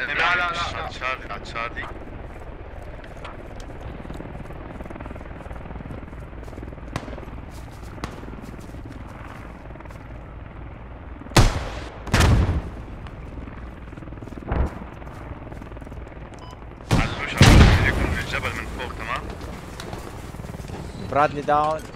لا لا على شادي. علوش يجيكم من الجبل من فوق. تمام. برادلي داون.